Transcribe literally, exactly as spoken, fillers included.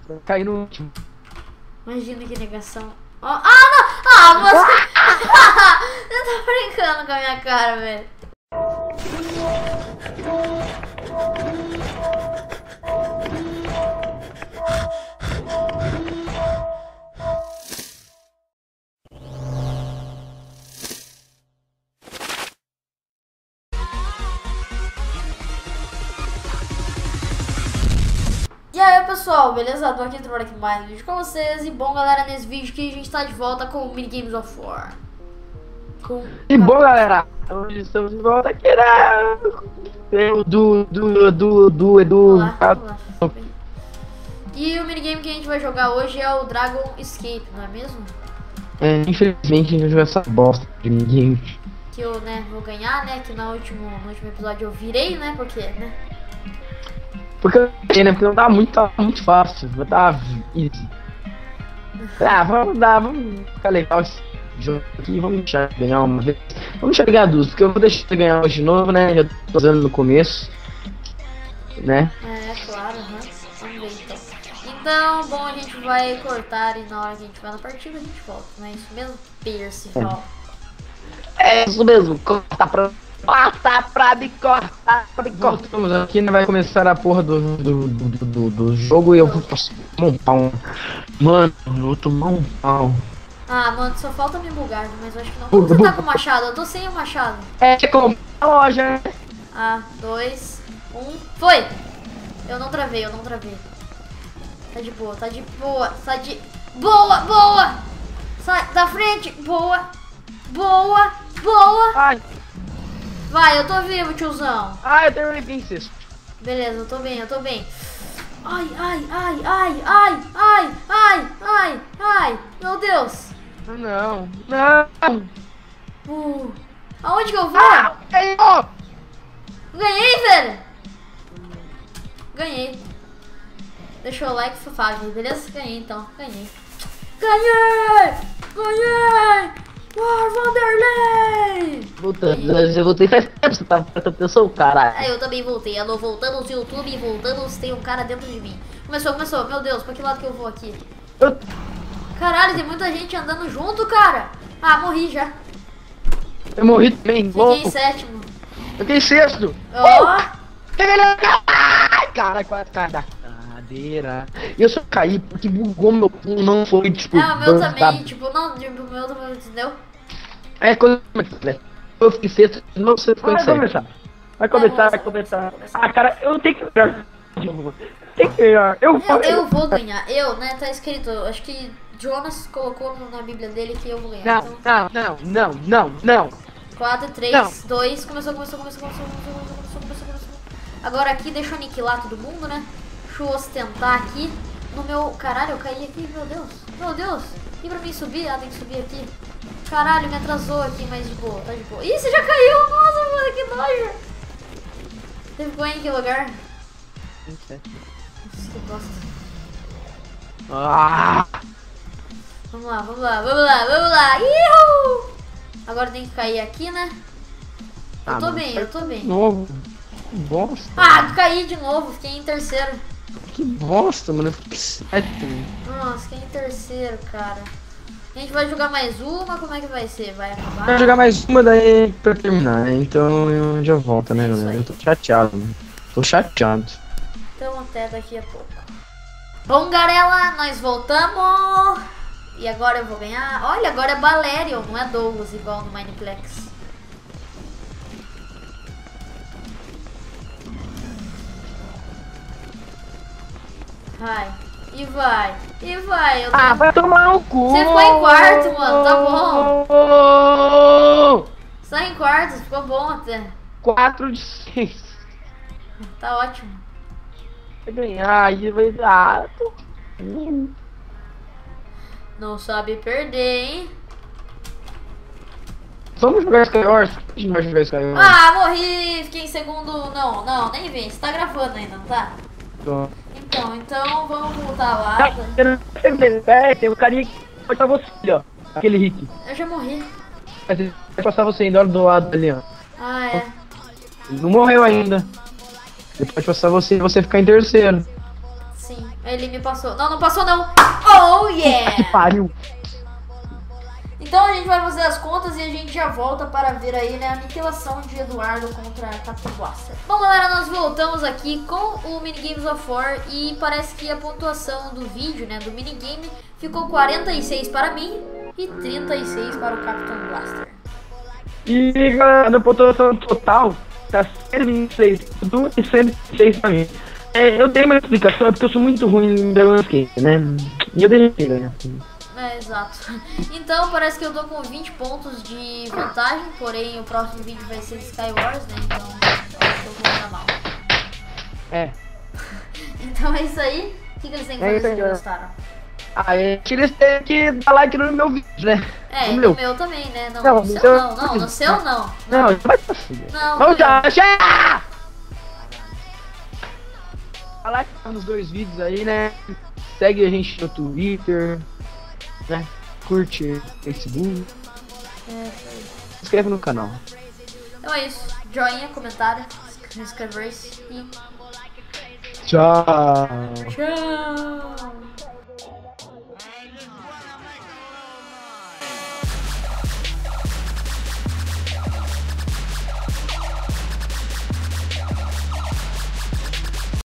Cair no último. Imagina que negação. Ó, ah, não! Ah, você... Você tá brincando com a minha cara, velho. E aí pessoal, beleza? Tô aqui trabalhando aqui mais um vídeo com vocês. E bom galera, nesse vídeo aqui a gente tá de volta com o Mini Games of War. Com... E bom galera, hoje estamos de volta aqui, né? Eu, do, do, do, do, Edu. Olá, olá. E o minigame que a gente vai jogar hoje é o Dragon Escape, não é mesmo? É, infelizmente a gente vai jogar essa bosta de ninguém. Que eu, né, vou ganhar, né? Que no último, no último episódio eu virei, né? Porque, né? Porque, né? Porque não tá muito, tá muito fácil, vai tá easy. Ah, vamos dar, vamos ficar legal esse jogo aqui, vamos deixar ganhar uma vez. Vamos deixar ele ganhar duas, porque eu vou deixar ele ganhar hoje de novo, né? Já tô usando no começo, né? É, claro, uhum. Vamos ver então. Então, bom, a gente vai cortar e na hora que a gente vai na partida a gente volta, não é isso mesmo? Percival. É, é isso mesmo, corta pra... Corta pra me cortar, pra me cortar. Estamos aqui, né? Vai começar a porra do, do, do, do, do jogo e eu vou tomar um pau. Mano, eu vou tomar um pau. Ah, mano, só falta me bugar, mas eu acho que não. Como você tá com o machado? Eu tô sem o machado. É como a loja, né? Ah, dois, um, foi! Eu não travei, eu não travei. Tá de boa, tá de boa, tá de... Boa, boa! Sai da frente, boa, boa, boa! Ai, vai, eu tô vivo, tiozão. ai, eu terminei bem sexto. Beleza, eu tô bem, eu tô bem. Ai, ai, ai, ai, ai, ai, ai, ai, ai, meu Deus. Não, não. Uh, aonde que eu vou? Ah, ganhou! Ganhei, velho. Ganhei. Deixa o like, Fafag, beleza? Ganhei então, ganhei. Ganhei! Ganhei! War Vanderlei! Voltando, eu voltei faz tempo, você tava prestando atenção, caralho. É, eu também voltei. Alô, voltamos no YouTube, voltamos, tem um cara dentro de mim. Começou, começou. Meu Deus, pra que lado que eu vou aqui? Eu... Caralho, tem muita gente andando junto, cara. Ah, morri já. eu morri também, Fiquei louco. em sétimo. Eu fiquei sexto. Ó. Ai, cara, quase cai da cadeira. E eu só caí porque bugou meu pulo, não foi, tipo... É, o meu dança. também, tipo, não, tipo, o meu também, entendeu? É coisa... eu fiquei sexto, não sei ficou em sétimo. Vai começar, vai começar, vai começar. Ah, cara, eu tenho que ganhar. Tem que ganhar. Eu Eu, eu vou ganhar. Eu, né, tá escrito, acho que Jonas colocou na bíblia dele que eu vou ganhar. Não, Então, não, não, não, não, não. quatro, três, dois, começou, começou, começou, começou, começou, começou, começou, começou. Agora aqui, deixa eu aniquilar todo mundo, né? Deixa eu ostentar aqui no meu... Caralho, eu caí aqui, meu Deus. Meu Deus. E pra mim subir? Ah, tem que subir aqui. Caralho, me atrasou aqui, mas de boa, tá de boa. Ih, você já caiu! Nossa, mano, que nojo. Você ficou em que lugar? Nossa, que bosta. Ah, Vamos lá, vamos lá, vamos lá, vamos lá. Ihu! Agora tem que cair aqui, né? Eu Ah, tô mano, bem, eu tô bem. novo. Que bosta. Ah, caí de novo, fiquei em terceiro. Que bosta, mano. Eu fiquei sétimo. Nossa, fiquei em terceiro, cara. A gente vai jogar mais uma, como é que vai ser? Vai acabar? Vou jogar mais uma daí pra terminar, né? Então eu já volto, né, Isso galera? aí. Eu tô chateado, mano. Tô chateado. Então até daqui a pouco. Bom, Garela, nós voltamos. E agora eu vou ganhar. Olha, agora é Balerion, não é Douglas, igual no Mineplex. Vai, e vai, e vai. Eu tô... Ah, vai tomar no cu! Você ficou em quarto, mano, tá bom. bom! Você tá em quarto, ficou bom até. quatro de seis. Tá ótimo. Vai ganhar, aí vai dar. Não sabe perder, hein? Vamos jogar Skywars? A gente vai jogar Skywars. Ah, morri! Fiquei em segundo. Não, não, nem vem. Você tá gravando ainda, não tá? Tô. Então, então vamos voltar lá. Ah, você não tem é, tem um carinha que pode pra você, ó. Aquele Rick. Eu já morri. Mas ele vai passar você ainda do lado ali, ó. Ah, é. Ele não morreu ainda. Ele pode passar você e você ficar em terceiro. Sim. Ele me passou. Não, não passou não. Oh, yeah! Que pariu. Então a gente vai fazer as contas e a gente já volta para ver aí, né, a aniquilação de Eduardo contra Capitão Blaster. Bom, galera, nós voltamos aqui com o Minigames of War e parece que a pontuação do vídeo, né, do minigame, ficou quarenta e seis para mim e trinta e seis para o Capitão Blaster. E galera, na pontuação total, tá cento e vinte e seis tudo e cento e vinte e seis pra mim. É, eu dei uma explicação, é porque eu sou muito ruim em Dragon Escape, né? E eu deixei ganhar. É, exato. Então parece que eu tô com vinte pontos de vantagem, porém o próximo vídeo vai ser de Skywars, né? Então eu acho que eu vou dar mal. É. Então é isso aí. O que, que eles têm que É fazer isso se aí, eles galera. gostaram? Aí eles têm que dar like no meu vídeo, né? É, No no meu. meu também, né? Não, Não, no no seu seu- não, não, no seu não. Não, vai pra cima. Não, Vamos no já, meu. chega! Dá like nos dois vídeos aí, né? Segue a gente no Twitter, né? Curte o Facebook, É, isso aí. se inscreve no canal. Então é isso. Joinha, comentário, inscrever-se e Tchau! tchau!